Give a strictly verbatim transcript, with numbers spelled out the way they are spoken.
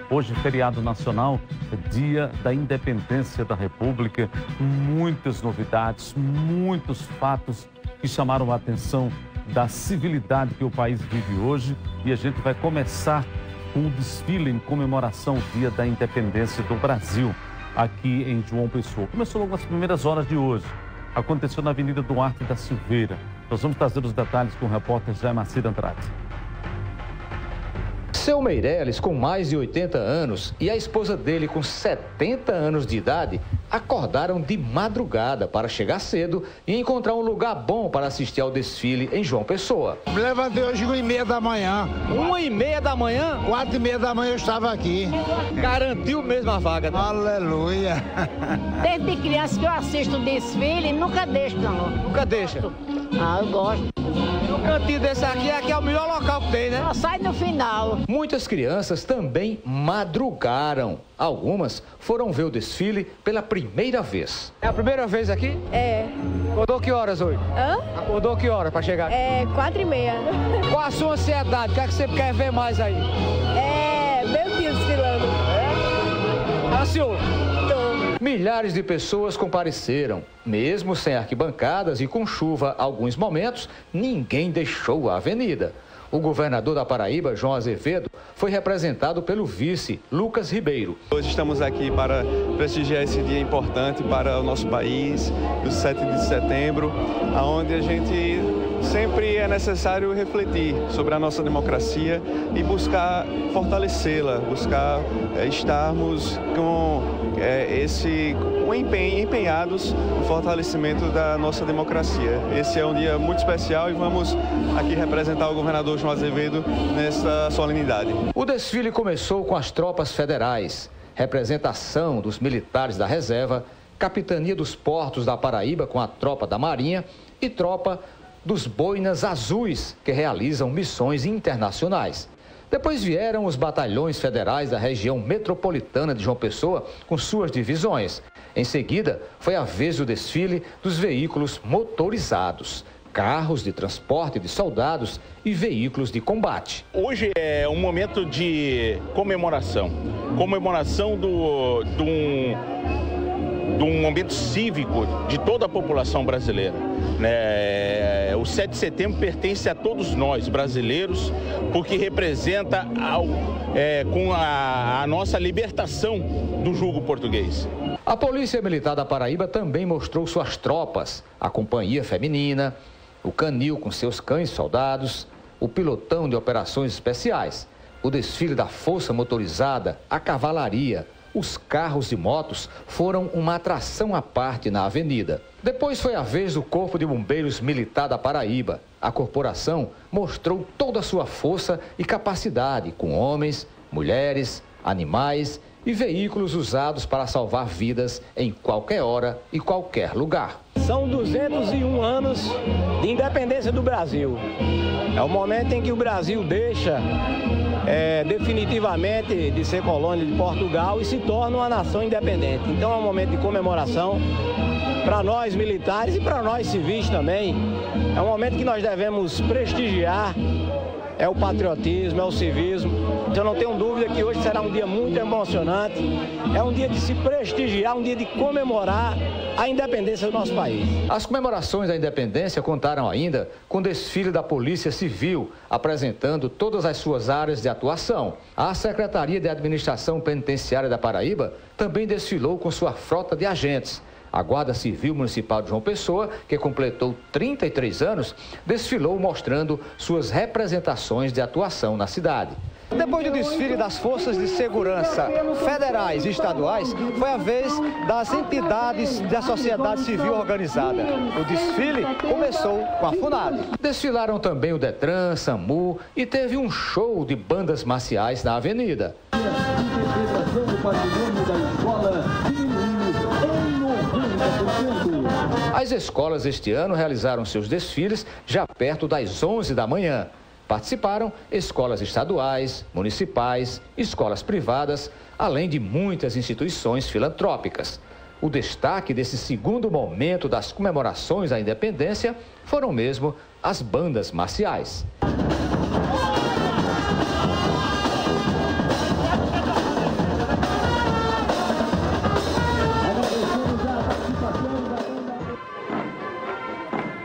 Hoje, feriado nacional, é dia da independência da República. Muitas novidades, muitos fatos que chamaram a atenção da civilidade que o país vive hoje. E a gente vai começar com o desfile em comemoração ao dia da independência do Brasil, aqui em João Pessoa. Começou logo nas primeiras horas de hoje. Aconteceu na Avenida Duarte da Silveira. Nós vamos trazer os detalhes com o repórter Jair Macir Andrade. Seu Meirelles, com mais de oitenta anos, e a esposa dele, com setenta anos de idade, acordaram de madrugada para chegar cedo e encontrar um lugar bom para assistir ao desfile em João Pessoa. Me levantei hoje uma e meia da manhã. Uma e meia da manhã? Quatro e meia da manhã eu estava aqui. Garantiu mesmo a vaga, né? Aleluia. Desde criança que eu assisto o desfile, nunca deixo, não. Nunca deixa? Ah, eu gosto. O cantinho desse aqui, aqui é o melhor local que tem, né? Só sai no final. Muitas crianças também madrugaram. Algumas foram ver o desfile pela primeira vez. É a primeira vez aqui? É. Acordou que horas hoje? Hã? Acordou que horas para chegar? É, quatro e meia. Qual a sua ansiedade? O que é que você quer ver mais aí? É, meu filho desfilando. É? Ah, senhor? Tô. Milhares de pessoas compareceram. Mesmo sem arquibancadas e com chuva alguns momentos, ninguém deixou a avenida. O governador da Paraíba, João Azevedo, foi representado pelo vice, Lucas Ribeiro. Hoje estamos aqui para prestigiar esse dia importante para o nosso país, o sete de setembro, onde a gente sempre é necessário refletir sobre a nossa democracia e buscar fortalecê-la, buscar é, estarmos com é, esse com empenho, empenhados no fortalecimento da nossa democracia. Esse é um dia muito especial e vamos aqui representar o governador João Azevedo nesta solenidade. O desfile começou com as tropas federais, representação dos militares da reserva, capitania dos portos da Paraíba com a tropa da Marinha e tropa dos boinas azuis, que realizam missões internacionais. Depois vieram os batalhões federais da região metropolitana de João Pessoa com suas divisões. Em seguida, foi a vez do desfile dos veículos motorizados, carros de transporte de soldados e veículos de combate. Hoje é um momento de comemoração, comemoração do, de, um, de um momento cívico de toda a população brasileira. Né? O sete de setembro pertence a todos nós, brasileiros, porque representa ao, é, com a, a nossa libertação do jugo português. A Polícia Militar da Paraíba também mostrou suas tropas, a Companhia Feminina, o Canil com seus cães soldados, o Pilotão de Operações Especiais, o desfile da Força Motorizada, a Cavalaria. Os carros e motos foram uma atração à parte na avenida. Depois foi a vez do Corpo de Bombeiros Militar da Paraíba. A corporação mostrou toda a sua força e capacidade com homens, mulheres, animais e veículos usados para salvar vidas em qualquer hora e qualquer lugar. São duzentos e um anos de independência do Brasil. É o momento em que o Brasil deixa é, definitivamente de ser colônia de Portugal e se torna uma nação independente. Então é um momento de comemoração para nós militares e para nós civis também. É um momento que nós devemos prestigiar. É o patriotismo, é o civismo. Eu não tenho dúvida que hoje será um dia muito emocionante. É um dia de se prestigiar, um dia de comemorar a independência do nosso país. As comemorações da independência contaram ainda com o desfile da Polícia Civil, apresentando todas as suas áreas de atuação. A Secretaria de Administração Penitenciária da Paraíba também desfilou com sua frota de agentes. A Guarda Civil Municipal de João Pessoa, que completou trinta e três anos, desfilou mostrando suas representações de atuação na cidade. Depois do desfile das forças de segurança federais e estaduais, foi a vez das entidades da sociedade civil organizada. O desfile começou com a FUNAD. Desfilaram também o Detran, SAMU e teve um show de bandas marciais na avenida. As escolas este ano realizaram seus desfiles já perto das onze da manhã. Participaram escolas estaduais, municipais, escolas privadas, além de muitas instituições filantrópicas. O destaque desse segundo momento das comemorações à independência foram mesmo as bandas marciais.